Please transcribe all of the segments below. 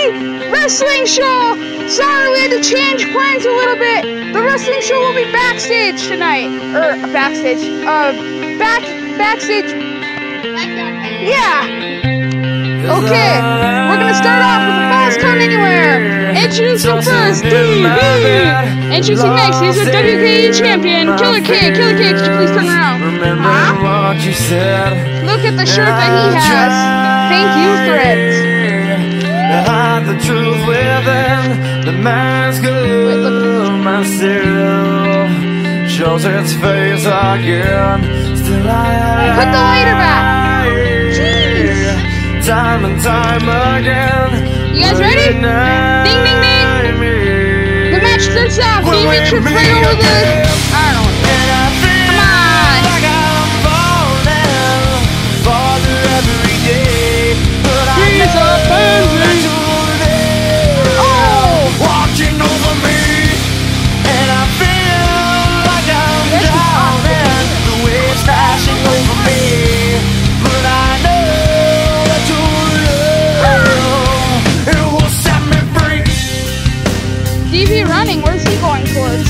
Wrestling show. Sorry, we had to change plans a little bit. The wrestling show will be backstage tonight. Backstage. Backstage. Yeah. Okay, we're gonna start off with the Falls Count Anywhere. Introducing first, TV. Introducing next, he's a WKE champion, Killer K. Killer K, could you please turn around? Look at the shirt that he has. Thank you, Threads. The truth within the mask of myself shows its face again. Still I put the lighter back. Jeez. Time and time again. You guys ready? Ding, ding, ding. The match starts off. TV trips right over the... I don't know. Come on. He's up, baby. Oh! Watching over me, and I feel like I'm drowning. The waves crashing over me, but I know that your love, it will set me free. DV running, where's he going towards?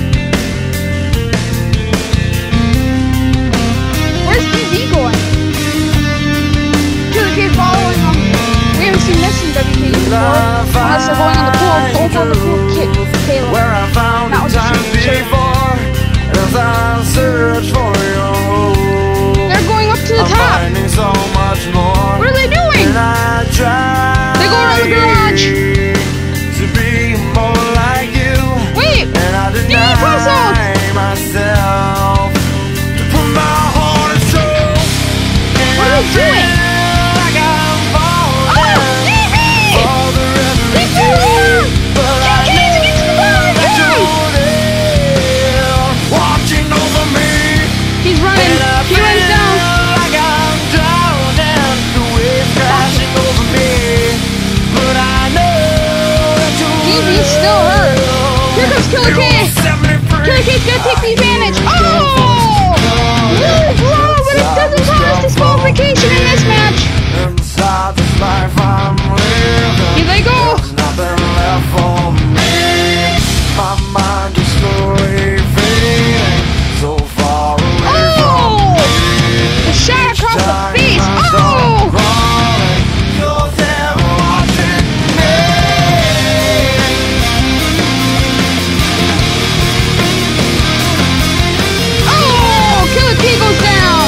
Where's DV going? Killer K following him. We haven't seen this in WKE before. Unless they're going on the pool, over on the pool kit. Caleb. Where I found Not the time before, as I search for you. They're going up to the top. Finding so much more. What are they doing? And I try They go around the garage. to be more like you. Wait! And I DV deny puzzled! myself to put my heart and soul. And What are they doing? like I'm falling Oh! DV! for the every They day. threw But I Kids against the wall know that again! you're there, watching over me. He's running. He runs down. Like I'm drowning, the waves crashing over me. But I know that DV's still hurt. Here comes Killer K. Killer K's gonna take the advantage. Oh! Whoa, but it doesn't cause disqualification in this match. Inside this life I'm living, Here they go. there's nothing left for me. My mind is slowly fading, so far away from Oh! me. The shot across the Time face. I start Oh! crawling, you're there watching me. Oh! Killer K goes down.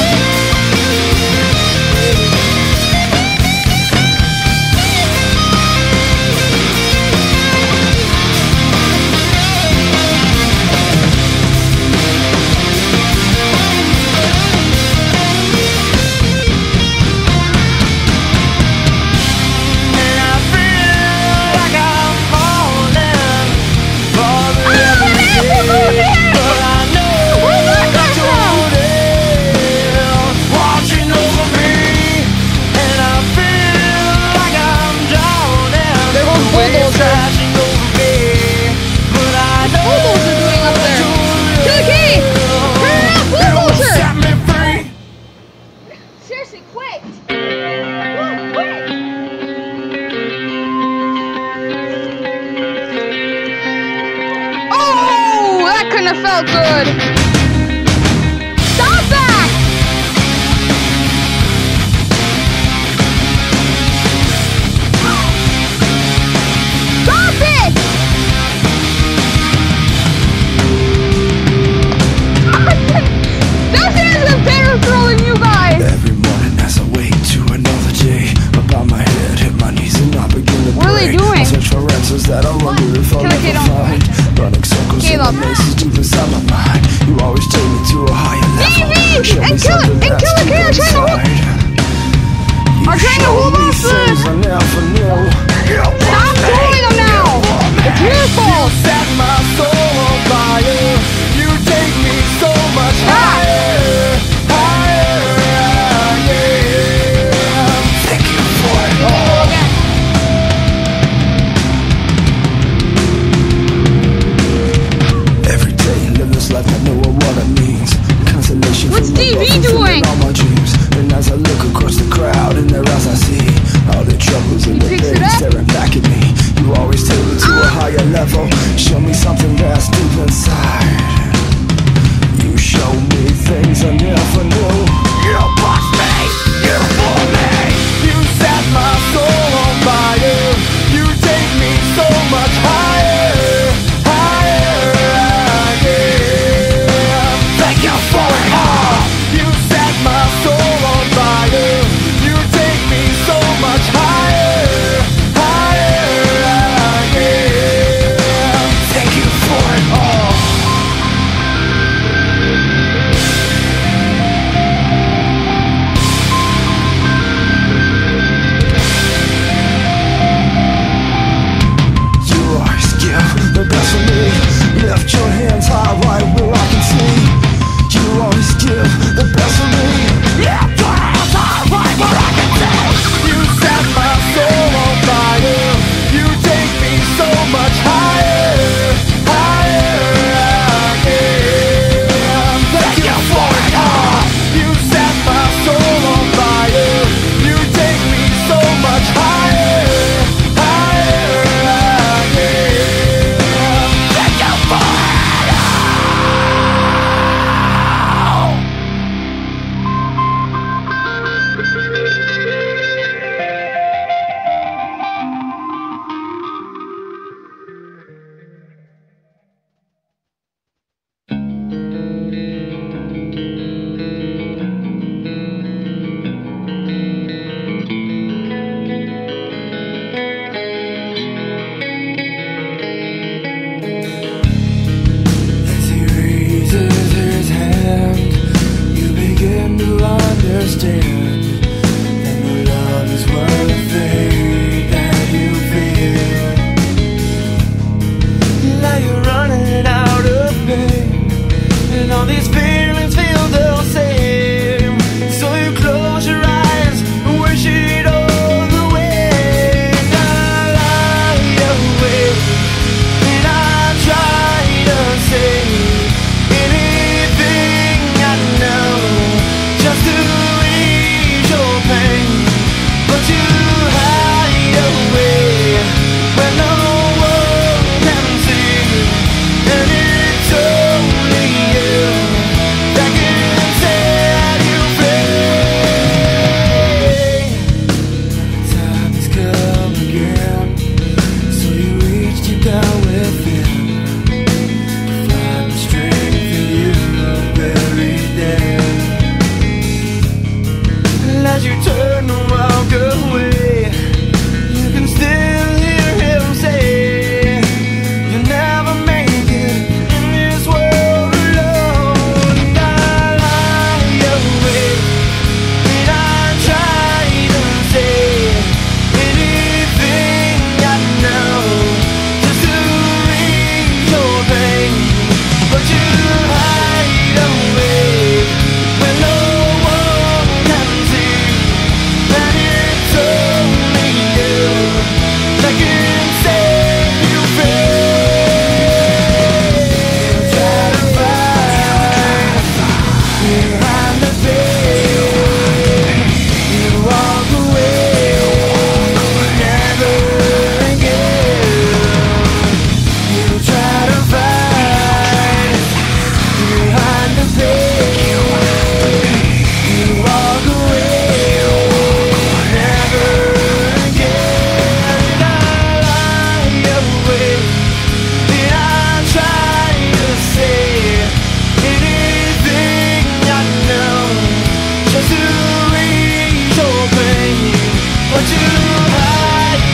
And I feel like I'm falling for the every day. But I know Where's that that come from? you're there, watching over me. And I feel like I'm drowning. There goes The waves Bulldozer. crashing over me. But I know Bulldozer doing up there. Killer K! Turn it up, it will Bulldozer! set me free. Seriously, quick! Quick! Oh, that couldn't have felt good. Stop that! Stop it! Dustin is a better throw than you guys. Every morning as I wake to another day, I bow my head, hit my knees, and I begin to What are they pray. doing? I search for answers that I wonder if I'll Killer K, never don't- find. Running circles in Caleb. the mazes deep inside my mind. You always take me to a higher level. DV Show me and something Killer that's K are deep trying to hold- inside. You are trying to show hold me off the- things I never knew. Stop throwing them now! It's your fault! Set my soul on fire. You take me so much higher, higher, yeah. Thank you for it all. Every day, live this life, I know what it means. Consolation What's from DV above, fulfilling doing? all my dreams. And as I look across the crowd, in their eyes I see all the trouble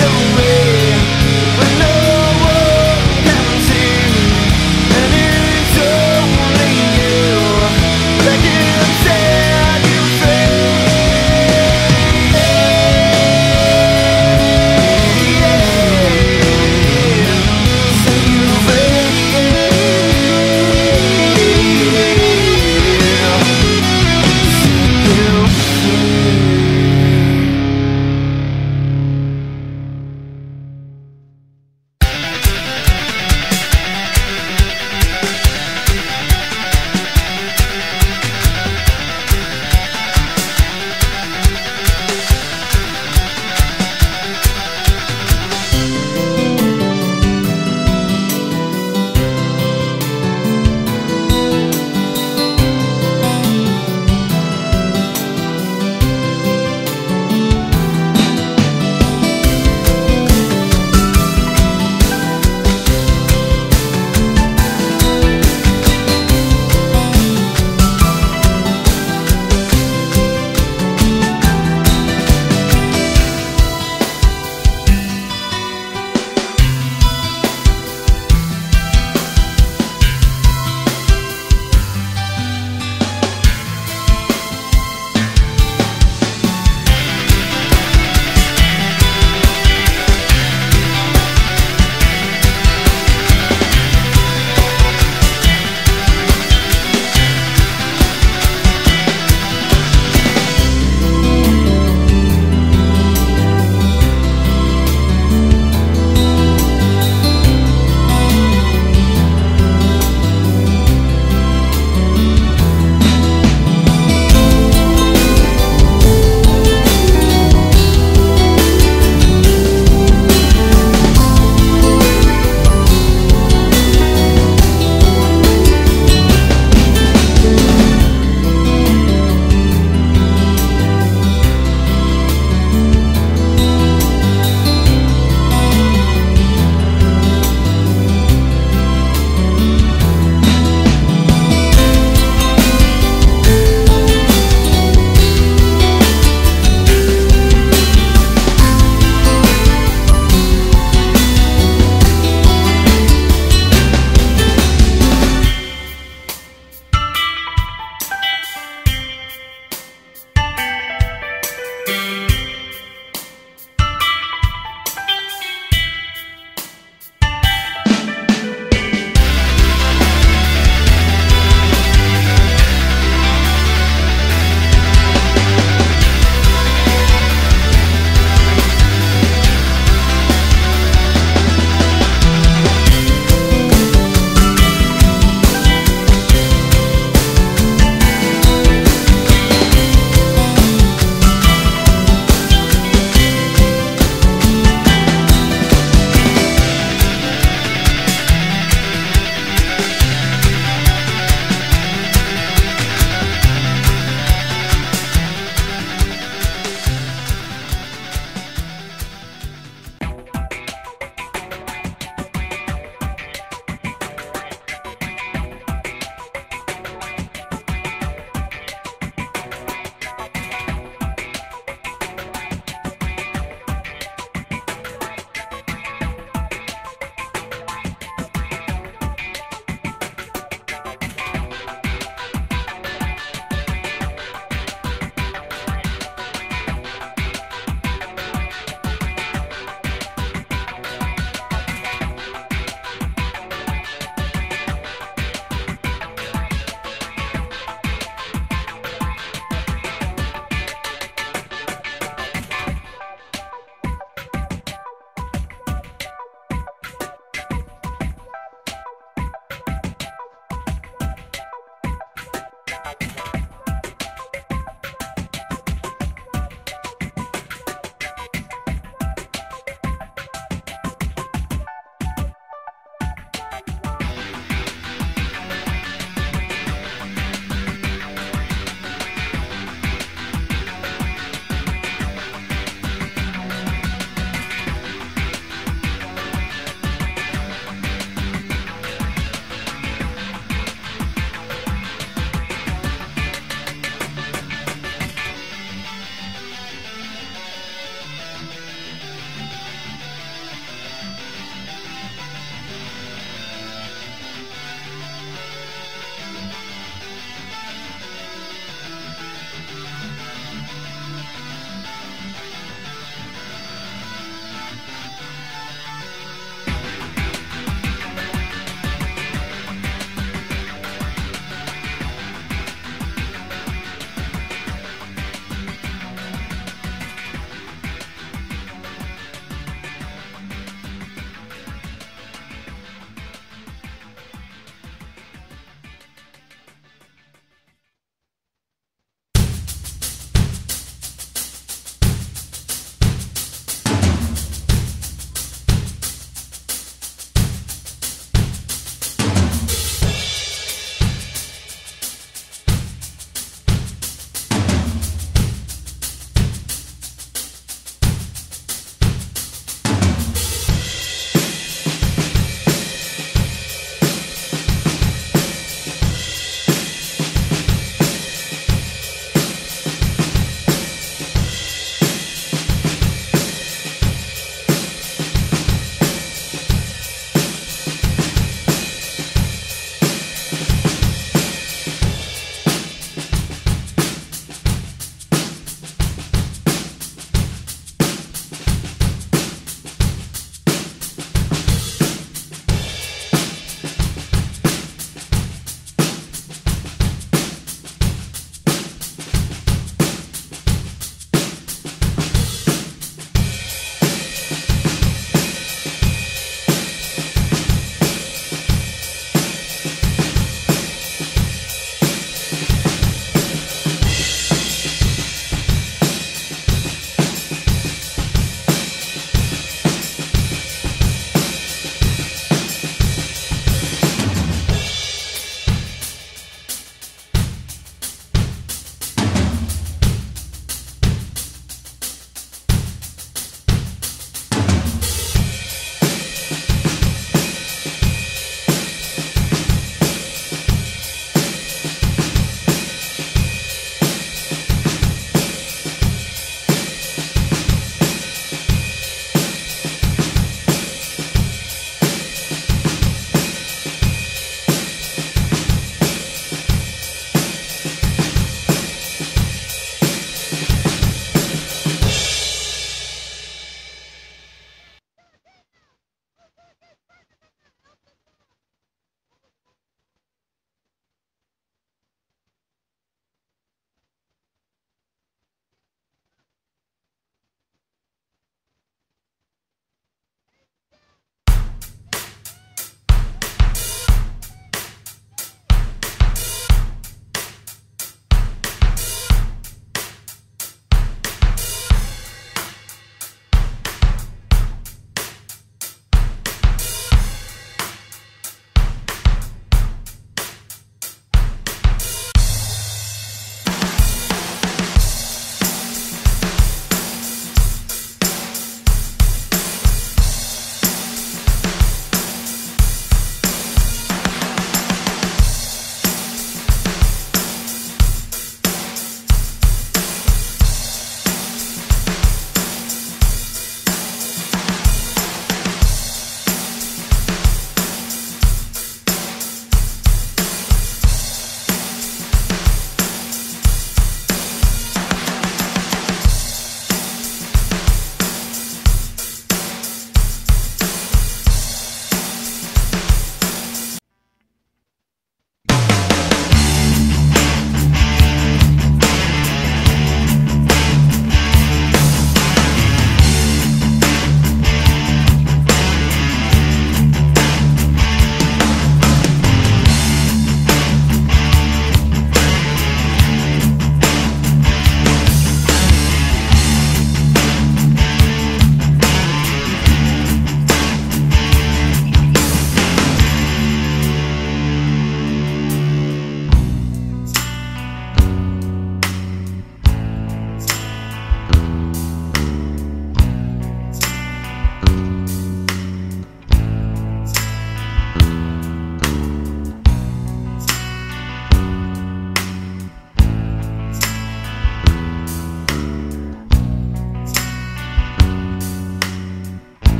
to me.